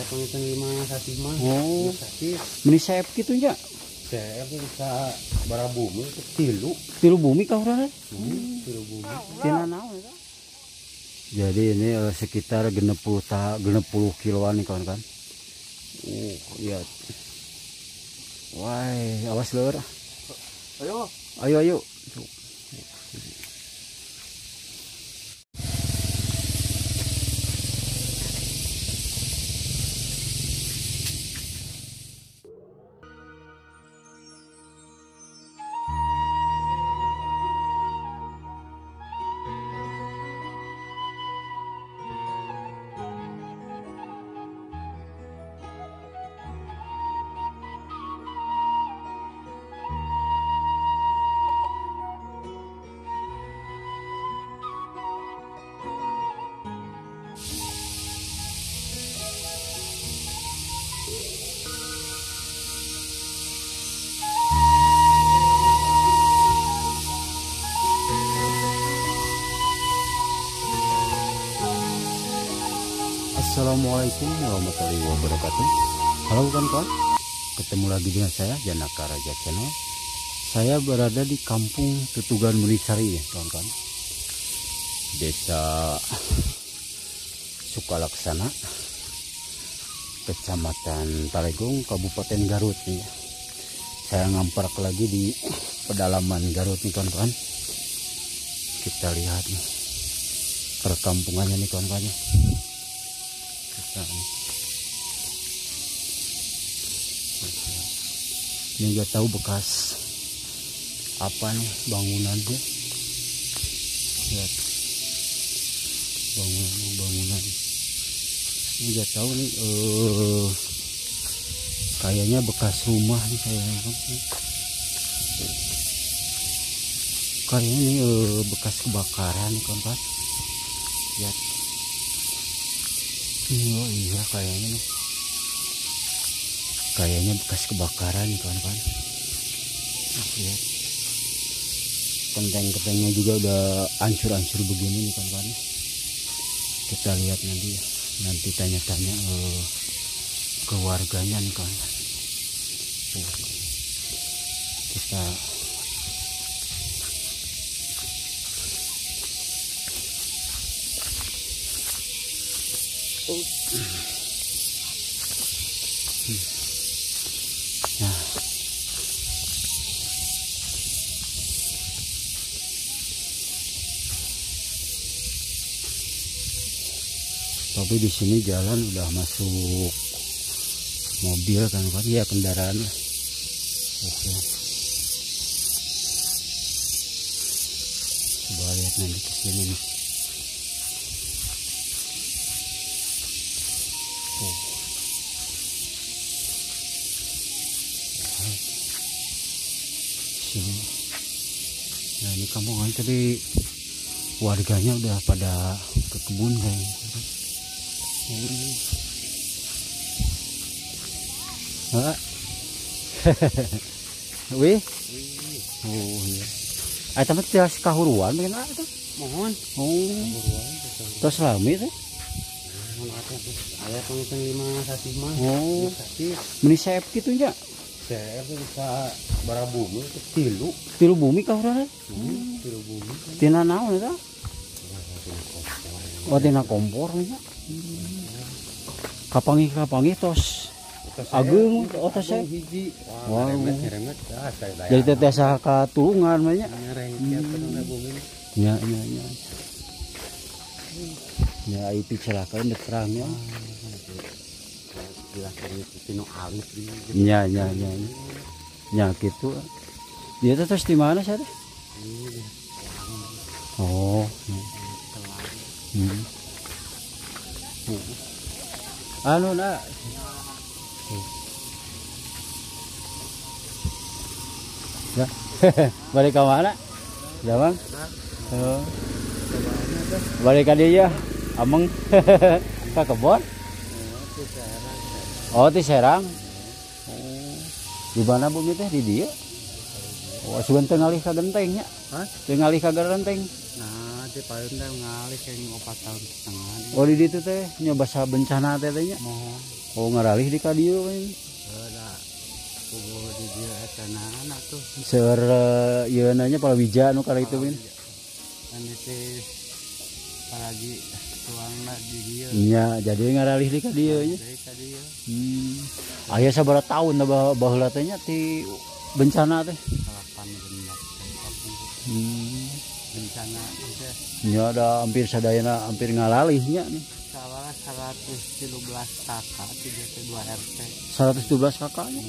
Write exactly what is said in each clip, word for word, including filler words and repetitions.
Ayah pengen lima sakit mah. Oh, sakit. meni saep gitu nya. Saya bisa bara bumi itu tilu. Tilu bumi kah urang? Hmm, tilu bumi. Tina naon eta? Jadi ini uh, sekitar genep puluh ta genep puluh kiloan nih kawan-kawan. Uh, lihat. Wah, awas leur. Ayo. Ayo ayo. Assalamualaikum warahmatullahi wabarakatuh. Halo kawan-kawan, ketemu lagi dengan saya Janaka Raja Channel. Saya berada di Kampung Tutugan Munisari ya kawan-kawan, Desa Sukalaksana, Kecamatan Talegong, Kabupaten Garut nih. Saya ngamprak lagi di pedalaman Garut nih kawan-kawan. Kita lihat nih perkampungannya nih kawan-kawan. Ini gak tahu bekas apa nih bangunannya. Lihat bangunan-bangunan. Ini gak tahu nih eh, kayaknya bekas rumah nih kayaknya. Kayaknya ini eh, bekas kebakaran nih kawan-kawan. Lihat. Oh iya kayaknya nih. Kayaknya bekas kebakaran nih kawan-kawan. Lihat. Kenteng-kentengnya juga udah hancur-hancur begini nih kawan-kawan. Kita lihat nanti ya. Nanti tanya-tanya uh, ke warganya nih kawan-kawan. Kita Oh. Nah, tapi di sini jalan udah masuk mobil kan kan ya, kendaraan lah. Oke. Coba lihat nanti ke sini nih. Oh. Sini. Nah ini kampungan tadi warganya udah pada ke kebun kayaknya. Ah. Wih. Oh iya. Ah tapi tias kahuruan mungkin ah itu. Mohon. Oh. Terus lami teh. Ayah pengen lima sakit mah. Oh. Sakit. Meni saep gitu nya. Saya bisa bara bumi itu tilu. Tilu bumi kah urang? Hmm, tilu bumi. Tina naon eta? Oh tina kompor nya. Kapangi-kapangi tos ageung oh tos saya. Wah, Jadi teh tiasa katulungan mah nya. Nya nya nya. Ya itu celakaan terangnya. Nya nya nya. Nya gitu. Dia terus di mana sih? Oh. Hmm. Anu nak. Ya. Balik ke mana? Jawang. Oh. Balik ke dia. Ameng ke kebon. Oh, di Serang. Oh. Di mana bumi teh di dia? Oh, sebentar ngalih ka gentengnya. Hah? Ngalih ka genteng. Nah, di paling teh ngalih kayak empat tahun setengah. Oh, di ditu teh nyoba sa bencana teh teh nya. Mohon. Oh ngaralih di ka dieu we. Ada kubu di dia tanah anak tuh. Seur ieu nya palawija nu kala itu win. Kan itu apalagi tuangna di dia. Nya jadi ngaralih di ka dieu nya. Dari ka dia. Hmm. Aya sabaraha taun da baheula teh nya ti bencana teh. Salapan genep. Hmm. Bencana itu Nya ada hampir sadayana hampir ngalalih nya nih. salah seratus tiga belas kakak tiga puluh dua R T. seratus dua belas kakaknya.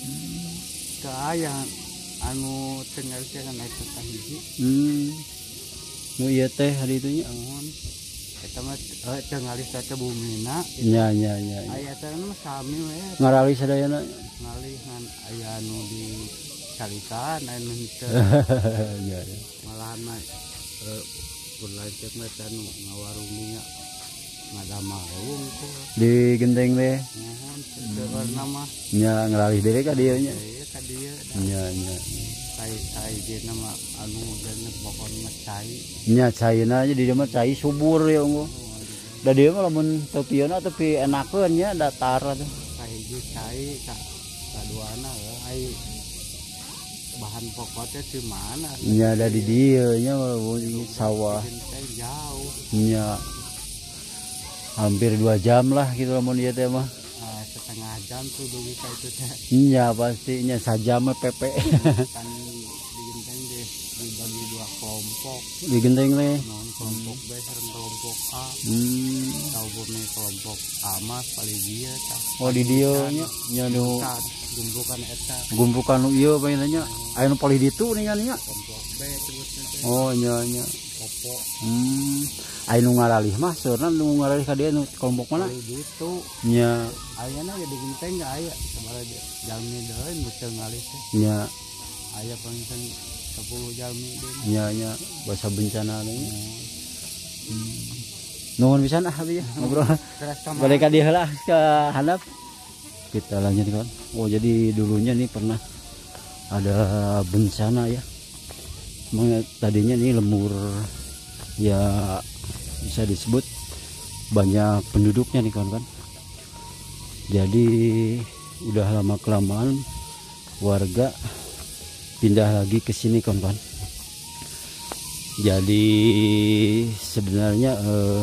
Ke aya anu tinggal jangan itu teh hiji. Hmm. Nu ieu teh hari itu nya. Namun eta mah eh tinggalih teh bumina. Nya nya nya. Aya teh mah sami we Ngaralih sadayana. ngalih ngan aya anu di caritaan anu teu Nya nya. malahan mah eh berlanjut mah anu ngawarunginya ngadamaung teh. Di genteng teh. Mohon sebenarnya mah Nya ngaralih dewe ka dieu nya. ieu ka dieu Nya nya. cai cai dia nama anu dan pokon mah cai. Nya caina nya di dieu mah cai subur ya unggul. Da dieu mah lamun teu pieuna tapi enakeun nya datar atuh. Cai hiji cai ka kaduana ai bahan pokoknya di mana? Nya da di dieu nya lamun di sawah. Teh jauh. Nya hampir dua jam lah gitu lamun ieu teh mah. Ah, setengah jam tuh dulu ka itu teh. Nya pasti nya sajam mah pepe. Kan digenteng deh dibagi dua kelompok. Di genteng teh. Non kelompok B sareng kelompok A. Hmm. Tahu bumi kelompok A mah paling dia tah. Oh di dieu nya nya nu Saat gumbukan eta gumpukan nu ieu bae nya aya nu palih ditu nih nya nya. kelompok B sebutnya teh. Oh nya nya. Popo Hmm. Aya nu ngaralih mah seurna nu ngaralih ka dieu nu kelompok mana? paling gitu. Nya Ayana ya di genteng nggak aya sabaraha jalmi deui nu teu ngalih teh. nya Aya palinten sepuluh jalmi deui. nya nya basa bencana nya. Nuhun pisan ah abi ya ngobrol. Terus sama Balik ka dieu lah ke handap. Kita lanjut kan. Oh jadi dulunya nih pernah ada bencana ya. Emang tadinya nih lemur ya bisa disebut banyak penduduknya nih kawan-kawan. Jadi udah lama kelamaan warga pindah lagi ke sini kawan-kawan. Jadi sebenarnya eh,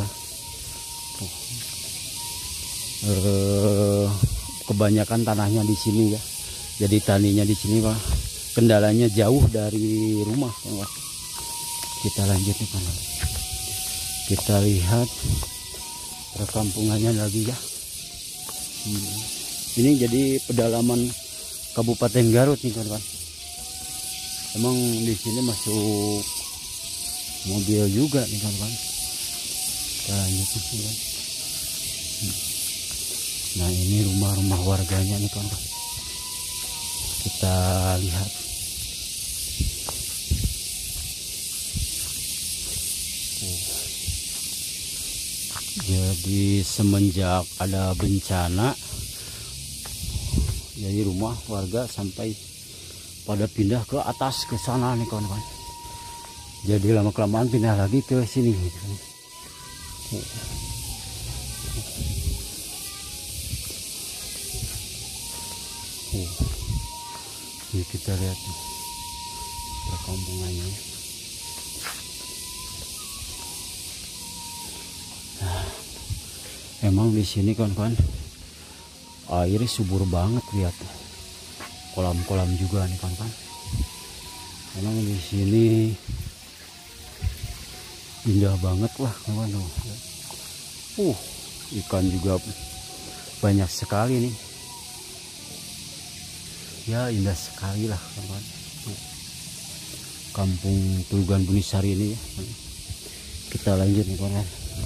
eh, kebanyakan tanahnya di sini ya. Jadi taninya di sini pak. Kendalanya jauh dari rumah kawan. Kita lanjut nih kawan. Kita lihat perkampungannya lagi ya. Hmm. Ini jadi pedalaman Kabupaten Garut nih kawan. Emang di sini masuk mobil juga nih kawan. Kita lanjut nih kawan. Hmm. Nah ini rumah-rumah warganya nih kawan. Kita lihat. Jadi semenjak ada bencana, jadi rumah warga sampai pada pindah ke atas ke sana nih kawan-kawan. Jadi lama kelamaan pindah lagi ke sini. Oh. Ini kita lihat perkampungannya. Nah, emang di sini kawan-kawan airnya subur banget, lihat kolam-kolam juga nih kawan-kawan. Emang di sini indah banget lah kawan-kawan. Uh, ikan juga banyak sekali nih. Ya indah sekali lah kawan-kawan. Kampung Turugan Bunisari ini ya. Kita lanjut nih kawan-kawan.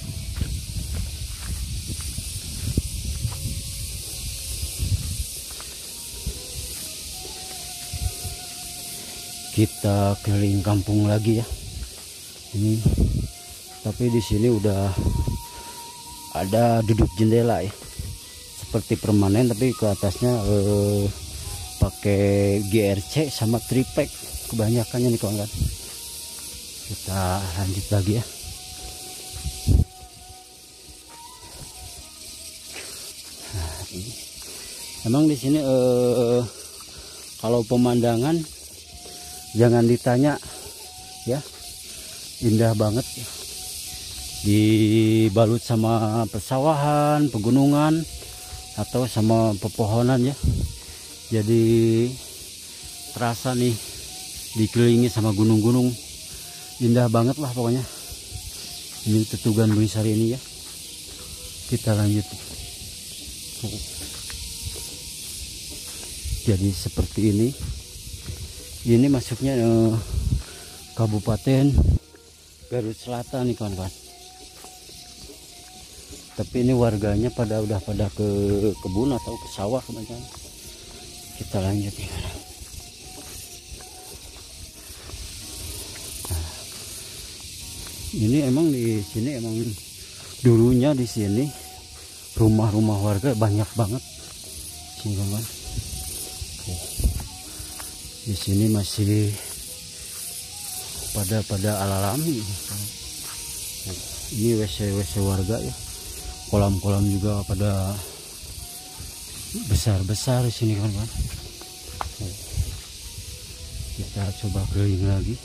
Kita keliling kampung lagi ya. Ini tapi di sini udah ada duduk jendela ya. Seperti permanen tapi ke atasnya eh, pakai G R C sama triplek kebanyakannya nih kawan-kawan. Kita lanjut lagi ya. Nah, Emang di sini eh, kalau pemandangan jangan ditanya ya, indah banget, dibalut sama persawahan, pegunungan atau sama pepohonan ya. Jadi terasa nih dikelilingi sama gunung-gunung, indah banget lah pokoknya. Ini Tetugan Bunisari ini ya. Kita lanjut. Jadi seperti ini. Ini masuknya eh, Kabupaten Garut Selatan nih kawan-kawan. Tapi ini warganya pada udah pada ke kebun atau ke sawah teman-teman. Kita lanjut nih. Nah, ini emang di sini emang dulunya di sini rumah-rumah warga banyak banget sini kawan-kawan. Di sini masih pada pada alami. Ini W C W C warga ya. Kolam-kolam juga pada besar-besar di sini kawan-kawan. Kita coba keliling lagi.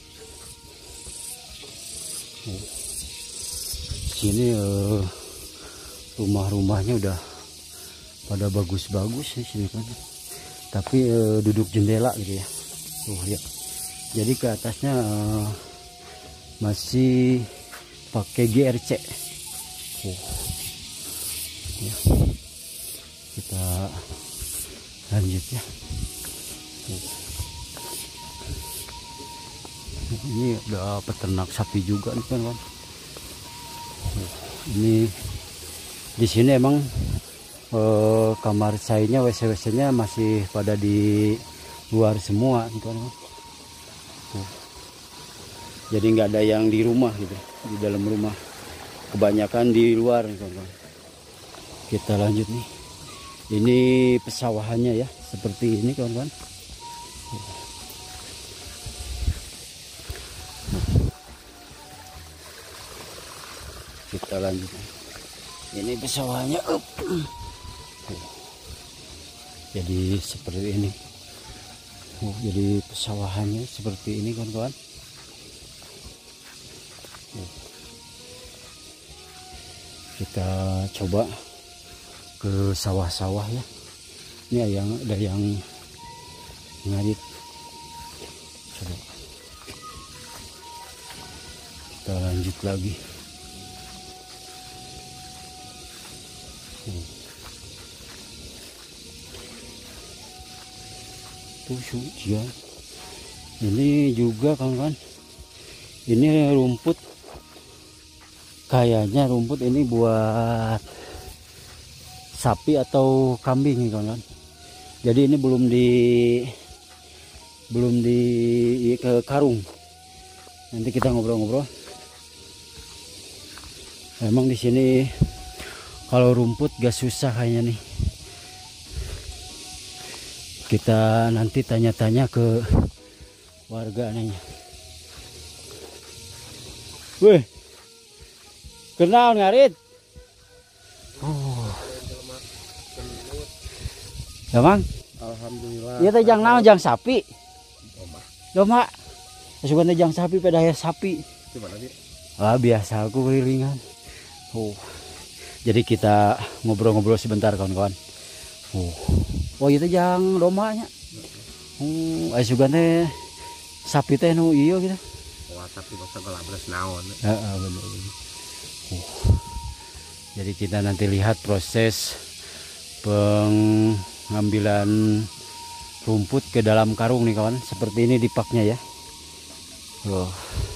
Sini eh, rumah-rumahnya udah pada bagus-bagus di sini kan. Tapi eh, duduk jendela gitu ya. Tuh lihat. Jadi ke atasnya eh, masih pakai G R C. Oh. Ya. Kita lanjut ya. Oh. Ini ada peternak sapi juga nih kan. Oh. Ini di sini emang Eh, kamar sayanya W C W C-nya masih pada di luar semua gitu kan. Uh. Jadi nggak ada yang di rumah gitu, di dalam rumah, kebanyakan di luar gitu kan. Kita lanjut nih. Ini pesawahannya ya, seperti ini kawan-kawan. Kita lanjut. Ini pesawahannya. Up. Jadi seperti ini. Oh, jadi pesawahannya seperti ini kawan-kawan. Oh. Kita coba ke sawah-sawah ya. Ini ada yang ada yang ngarit. Coba. Kita lanjut lagi. Oh. Tuh ya. Ini juga kawan-kawan, ini rumput, kayaknya rumput ini buat sapi atau kambing nih kawan-kawan. Jadi ini belum di belum di ke karung. Nanti kita ngobrol-ngobrol. Emang di sini kalau rumput gak susah kayaknya nih. Kita nanti tanya-tanya ke warga nanya. Wih, kenal ngarit? Oh, ya mang. Alhamdulillah. Iya teh jang naon jang sapi. Domba. Sugan teh jang sapi pada aya sapi. Gimana sih? Ah biasa aku kelilingan. Oh, jadi kita ngobrol-ngobrol sebentar kawan-kawan. Oh. Oh itu jang domanya. Hmm, aya sugan teh sapi teh nu ieu gitu. Wah, tapi masa gelabres naon. Heeh, bener bener. Uh. Jadi kita nanti lihat proses pengambilan rumput ke dalam karung nih kawan. Seperti ini dipaknya ya. Oh.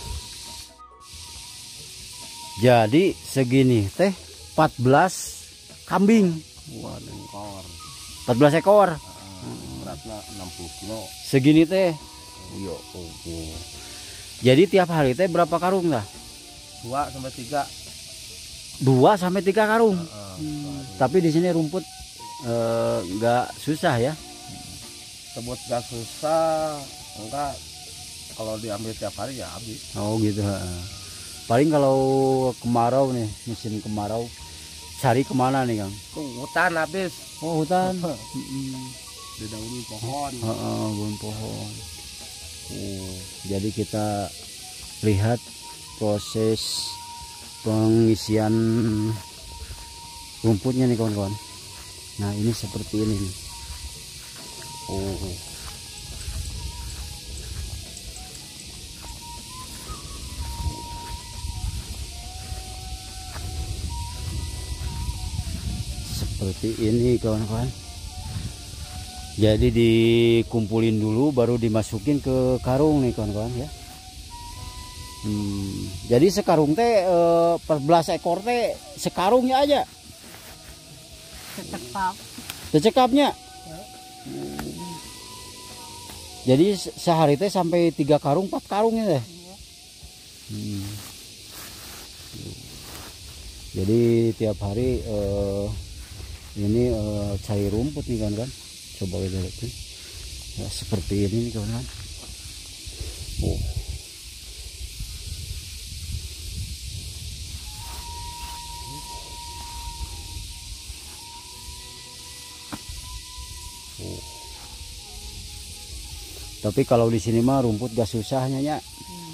Jadi segini teh empat belas kambing. Wah, lengkor. empat belas ekor. Beratnya enam puluh kilo. Segini teh. Yo, oh. Jadi tiap hari teh berapa karung dah? dua sampai tiga. dua sampai tiga karung. Uh, Hmm, tapi di sini rumput nggak uh, susah ya. Sebut gak susah, enggak. Kalau diambil tiap hari ya habis. Oh gitu. Paling kalau kemarau nih, musim kemarau cari kemana nih Kang? Ke hutan habis. Oh hutan. Di daun pohon. Heeh, daun pohon. Oh, jadi kita lihat proses pengisian rumputnya nih kawan-kawan. Nah ini seperti ini nih. Oh. Seperti ini kawan-kawan. Jadi dikumpulin dulu baru dimasukin ke karung nih kawan-kawan ya. Hmm, jadi sekarung teh eh, per belas ekor teh sekarungnya aja. Cekap. Secekapnya. Hmm. Jadi sehari teh sampai tiga karung, empat karung ya teh. Hmm. Jadi tiap hari eh, ini eh, cari rumput nih kan kan. Coba kita lihat nih. Ya, seperti ini nih kawan-kawan. Oh. Oh. Tapi kalau di sini mah rumput gak susahnya ya. Hmm.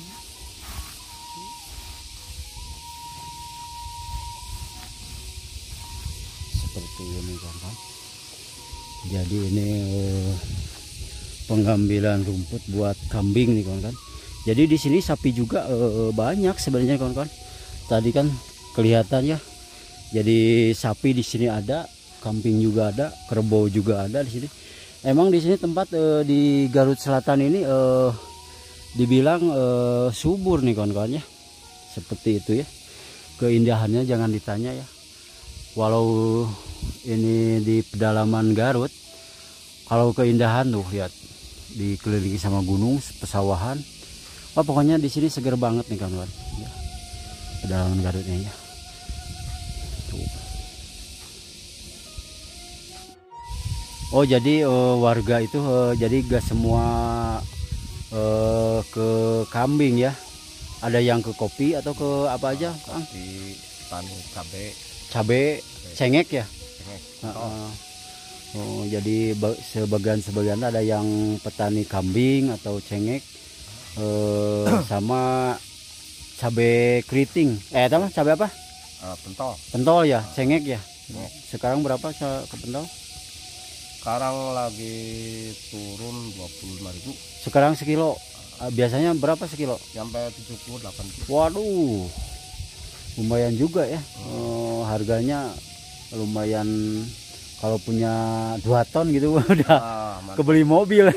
Seperti ini kan. Jadi ini eh, pengambilan rumput buat kambing nih kawan-kawan. Jadi di sini sapi juga eh, banyak sebenarnya kawan-kawan. Tadi kan kelihatan ya. Jadi sapi di sini ada, kambing juga ada, kerbau juga ada di sini. Emang di sini tempat eh, di Garut Selatan ini eh, dibilang eh, subur nih kawan-kawan ya. Seperti itu ya. Keindahannya jangan ditanya ya. Walau ini di pedalaman Garut, kalau keindahan tuh lihat dikelilingi sama gunung, pesawahan. Oh, pokoknya di sini seger banget nih kawan-kawan. Ya. Pedalaman Garutnya ya. Tuh. Oh jadi uh, warga itu uh, jadi gak semua uh, ke kambing ya. Ada yang ke kopi atau ke apa aja, Kang? Di tani cabe. Cabe, cengek ya. Cengek. Uh, uh. Oh, jadi sebagian-sebagian ada yang petani kambing atau cengek uh, sama cabe keriting. Eh, apa? Cabe apa? Uh, pentol. Pentol ya, cengek ya. Cengek. Sekarang berapa ke pentol? Sekarang lagi turun dua puluh lima ribu. Sekarang sekilo. Biasanya berapa sekilo? Sampai tujuh puluh delapan ribu. Waduh. Lumayan juga ya. Hmm. Oh, harganya lumayan, kalau punya dua ton gitu udah ah, kebeli mobil.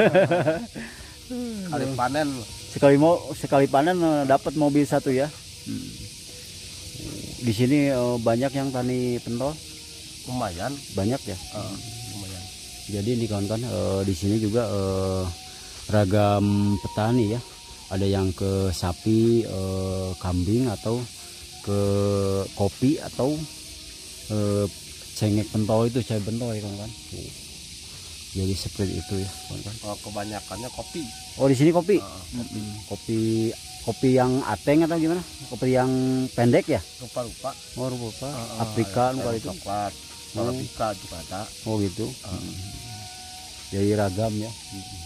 Sekali panen. Sekali mau sekali panen dapat mobil satu ya. Hmm. Di sini banyak yang tani pentol. Lumayan. Banyak ya. Uh, lumayan. Jadi ini kawan-kawan uh, di sini juga uh, ragam petani ya. Ada yang ke sapi, uh, kambing atau ke kopi atau uh, cengek pentol itu, cabai pentol ya kawan-kawan. Uh. Jadi seperti itu ya kawan-kawan. Oh, kebanyakannya kopi. Oh di sini kopi. Uh, kopi. Hmm, kopi kopi yang ateng atau gimana? Kopi yang pendek ya? Rupa-rupa. Oh rupa-rupa. Uh, Afrika kalau itu. Coklat. Arabica oh. juga ada. Oh gitu. Uh. Hmm. Jadi ragam ya. Hmm.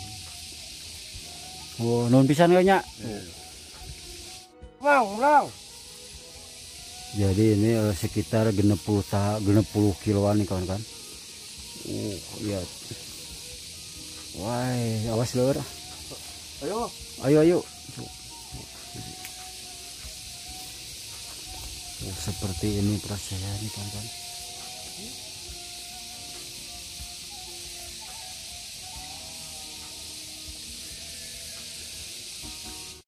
Oh, non pisan kayaknya. Mau, mau. Jadi ini uh, sekitar genep puluh genep puluh kiloan nih kawan-kawan. Uh, lihat. Wah, awas lur. Ayo. Ayo, ayo. Oh, seperti ini prosesnya nih kawan-kawan.